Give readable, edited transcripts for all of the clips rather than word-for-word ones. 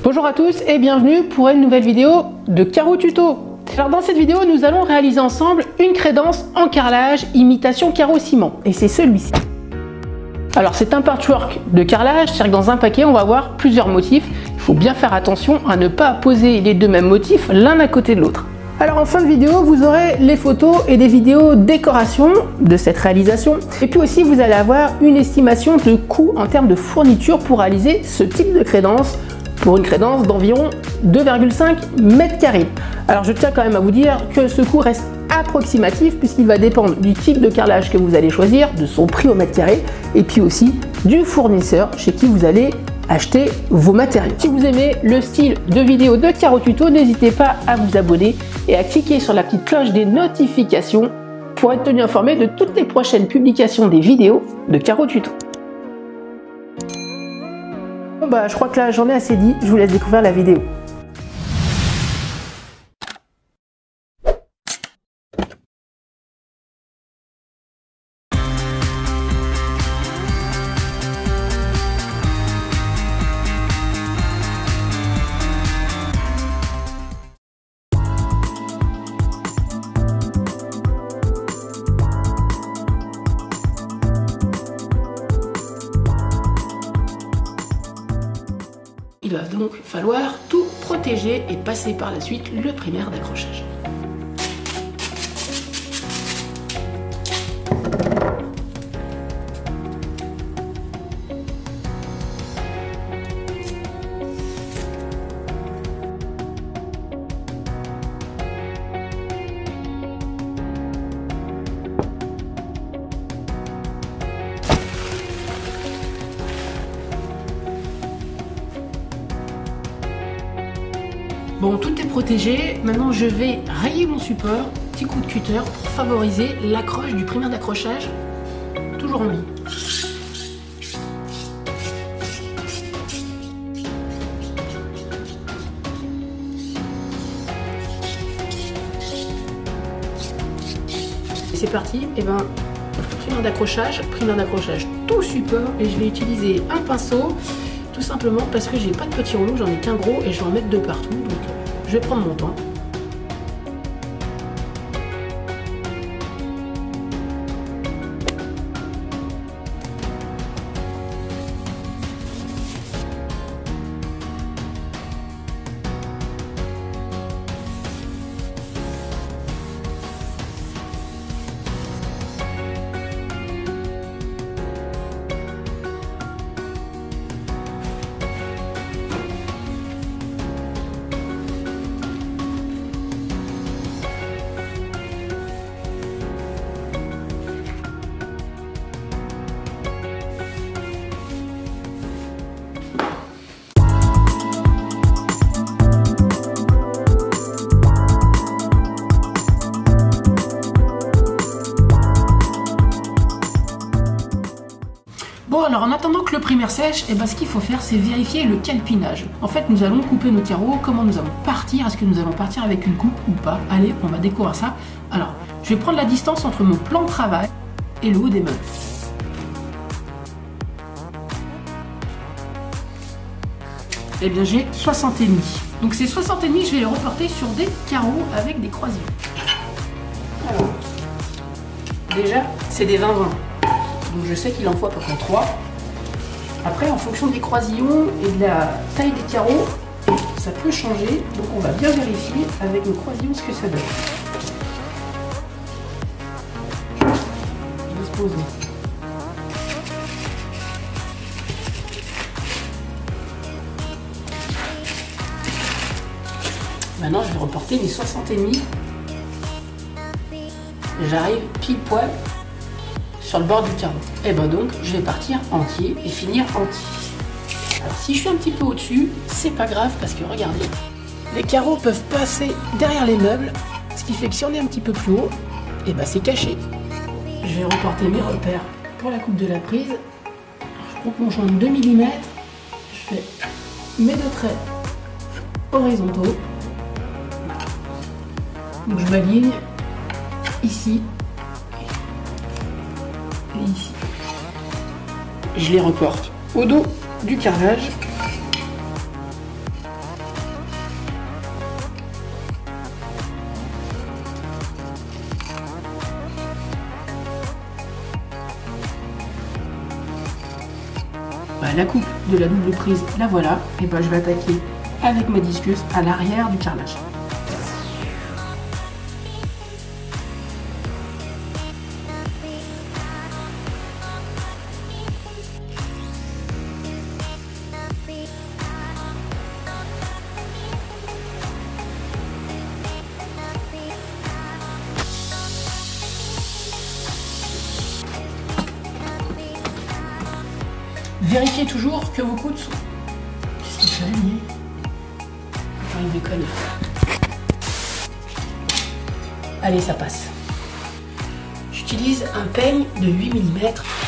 Bonjour à tous et bienvenue pour une nouvelle vidéo de Carreau Tuto. Alors dans cette vidéo, nous allons réaliser ensemble une crédence en carrelage imitation carreau ciment et c'est celui-ci. Alors c'est un patchwork de carrelage, c'est-à-dire que dans un paquet on va avoir plusieurs motifs. Il faut bien faire attention à ne pas poser les deux mêmes motifs l'un à côté de l'autre. Alors en fin de vidéo, vous aurez les photos et des vidéos décoration de cette réalisation. Et puis aussi, vous allez avoir une estimation de coût en termes de fourniture pour réaliser ce type de crédence pour une crédence d'environ 2,5 mètres carrés. Alors je tiens quand même à vous dire que ce coût reste approximatif puisqu'il va dépendre du type de carrelage que vous allez choisir, de son prix au mètre carré et puis aussi du fournisseur chez qui vous allez acheter vos matériaux. Si vous aimez le style de vidéo de Carreau Tuto, n'hésitez pas à vous abonner et à cliquer sur la petite cloche des notifications pour être tenu informé de toutes les prochaines publications des vidéos de Carreau Tuto. Bon bah je crois que là j'en ai assez dit, je vous laisse découvrir la vidéo. Il va donc falloir tout protéger et passer par la suite le primaire d'accrochage. Bon, tout est protégé. Maintenant, je vais rayer mon support, petit coup de cutter pour favoriser l'accroche du primaire d'accrochage, toujours en ligne. Et c'est parti. Et ben, primaire d'accrochage tout support, et je vais utiliser un pinceau. Tout simplement parce que j'ai pas de petits rouleaux, j'en ai qu'un gros et je vais en mettre de partout, donc je vais prendre mon temps. Bon, alors en attendant que le primaire sèche, ce qu'il faut faire, c'est vérifier le calpinage. En fait, nous allons couper nos carreaux. Comment nous allons partir? Est-ce que nous allons partir avec une coupe ou pas? Allez, on va découvrir ça. Alors, je vais prendre la distance entre mon plan de travail et le haut des meubles. Eh bien, j'ai 60,5. Donc ces 60,5, je vais les reporter sur des carreaux avec des croisillons. Alors, déjà, c'est des 20-20. Donc je sais qu'il en faut à peu près 3. Après, en fonction des croisillons et de la taille des carreaux, ça peut changer. Donc on va bien vérifier avec nos croisillons ce que ça donne. Je vais se poser. Maintenant, je vais reporter mes 60,5. J'arrive pile poil sur le bord du carreau. Et ben donc je vais partir entier et finir entier. Alors si je suis un petit peu au-dessus, c'est pas grave parce que regardez, les carreaux peuvent passer derrière les meubles, ce qui fait que si on est un petit peu plus haut, et ben c'est caché. Je vais reporter mes repères pour la coupe de la prise. Je coupe mon joint de 2 mm, je fais mes deux traits horizontaux. Donc je m'aligne ici et ici. Je les reporte au dos du carrelage. la coupe de la double prise, la voilà. Et ben je vais attaquer avec ma disqueuse à l'arrière du carrelage. Vérifiez toujours que vos coudes sont... Qu'est-ce qu'il fait, lui? Il déconne. Allez, ça passe. J'utilise un peigne de 8 mm.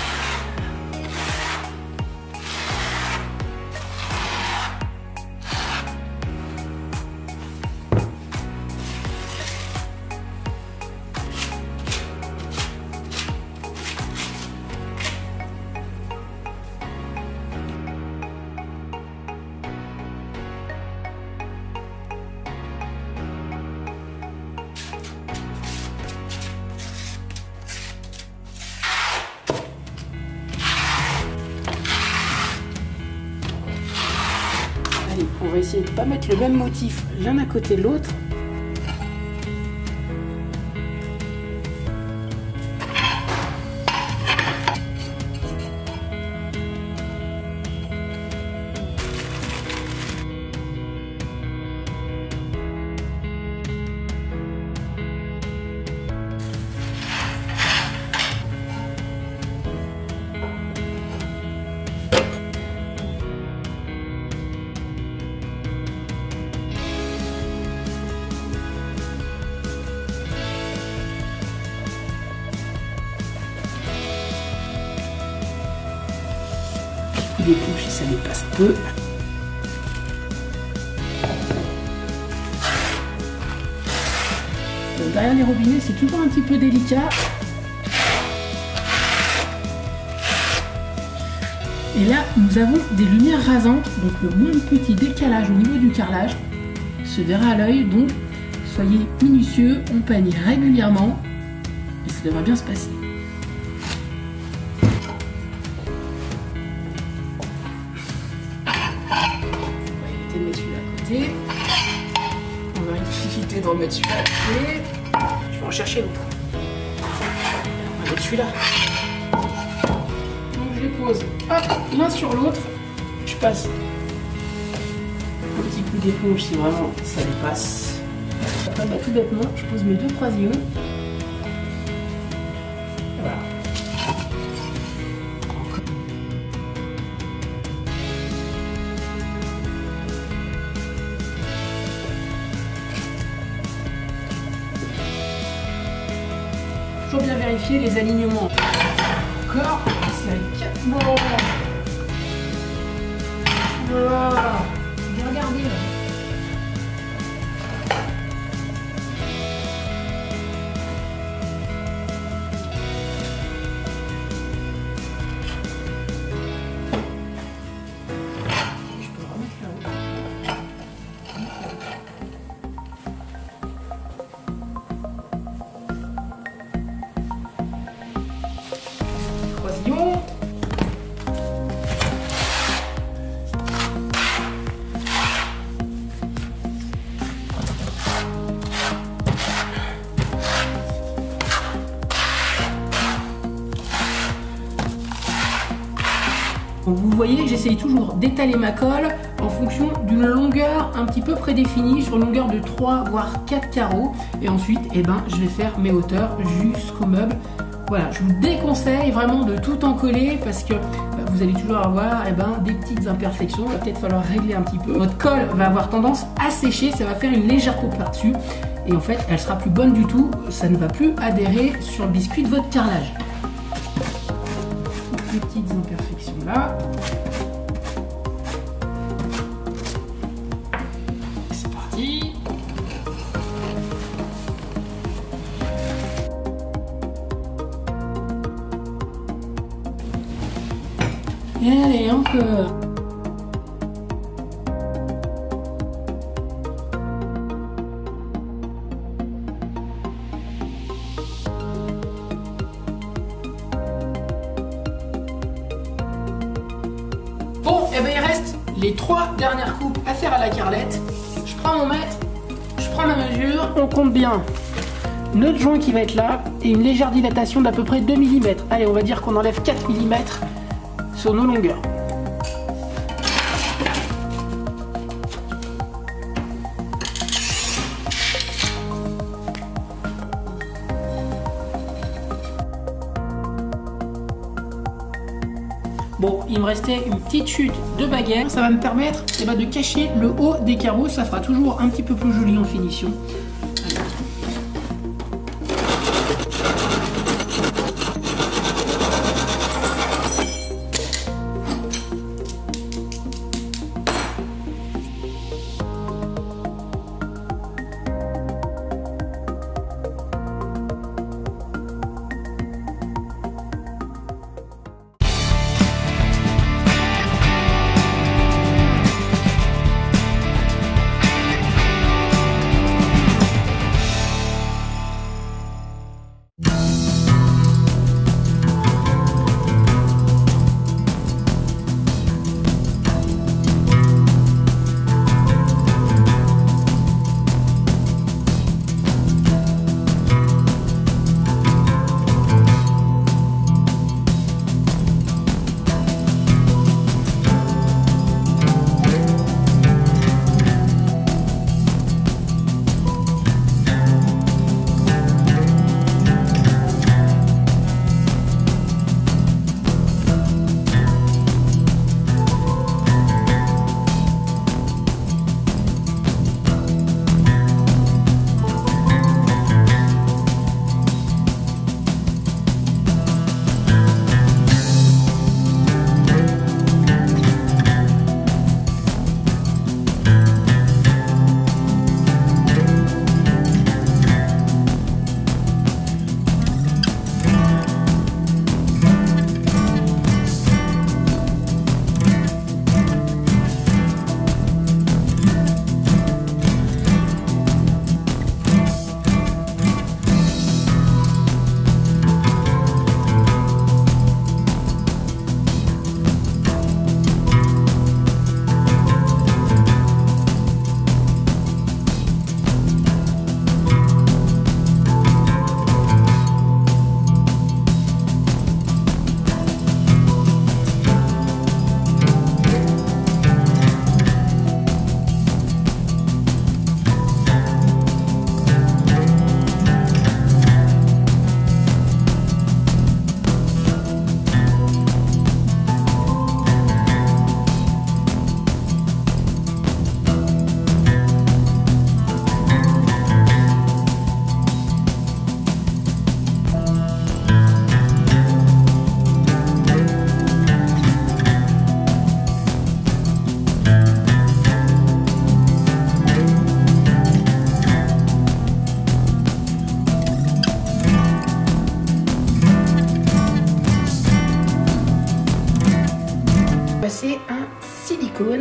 On va essayer de ne pas mettre le même motif l'un à côté de l'autre. Des couches si ça dépasse peu. Donc, derrière les robinets, c'est toujours un petit peu délicat. Et là, nous avons des lumières rasantes, donc le moins petit décalage au niveau du carrelage se verra à l'œil. Donc, soyez minutieux, on peigne régulièrement et ça devrait bien se passer. On va éviter d'en mettre celui-là à côté. Je vais en chercher l'autre. On va mettre celui-là. Donc je les pose, hop, l'un sur l'autre. Je passe un petit coup d'éponge si vraiment ça dépasse. Après, bah, tout bêtement, je pose mes deux croisillons. Voilà. Toujours bien vérifier les alignements. Encore, c'est un 4 mots. Voilà. Bien regarder là. Je peux remettre là-haut. Croisillon. Vous voyez, j'essaye toujours d'étaler ma colle en fonction d'une longueur un petit peu prédéfinie, sur une longueur de 3 voire 4 carreaux. Et ensuite, eh ben, je vais faire mes hauteurs jusqu'au meuble. Voilà, je vous déconseille vraiment de tout encoller parce que vous allez toujours avoir des petites imperfections. Il va peut-être falloir régler un petit peu. Votre colle va avoir tendance à sécher, ça va faire une légère peau par-dessus. Et en fait, elle sera plus bonne du tout. Ça ne va plus adhérer sur le biscuit de votre carrelage. Les petites imperfections là. C'est parti. Et allez, encore. les 3 dernières coupes à faire à la carrelette. Je prends mon mètre, je prends ma mesure, on compte bien notre joint qui va être là et une légère dilatation d'à peu près 2 mm. Allez, on va dire qu'on enlève 4 mm sur nos longueurs. Bon, il me restait une petite chute de baguette. Ça va me permettre de cacher le haut des carreaux. Ça fera toujours un petit peu plus joli en finition. Passer un silicone.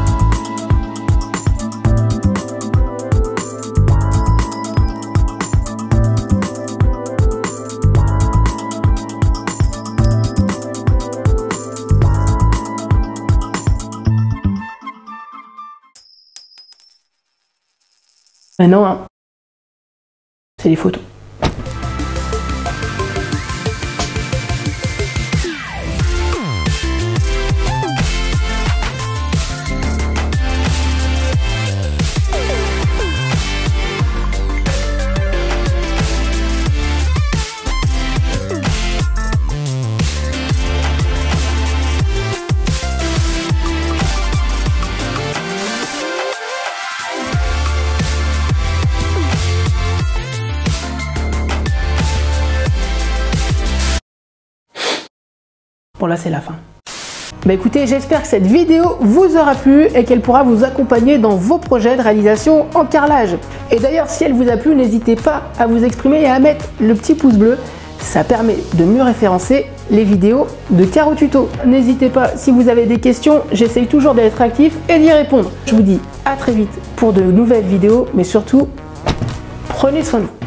Maintenant, hein, c'est les photos. Bon, là c'est la fin. Bah écoutez, j'espère que cette vidéo vous aura plu et qu'elle pourra vous accompagner dans vos projets de réalisation en carrelage. Et d'ailleurs, si elle vous a plu, n'hésitez pas à vous exprimer et à mettre le petit pouce bleu. Ça permet de mieux référencer les vidéos de Caro Tuto. N'hésitez pas, si vous avez des questions, j'essaye toujours d'être actif et d'y répondre. Je vous dis à très vite pour de nouvelles vidéos, mais surtout, prenez soin de vous.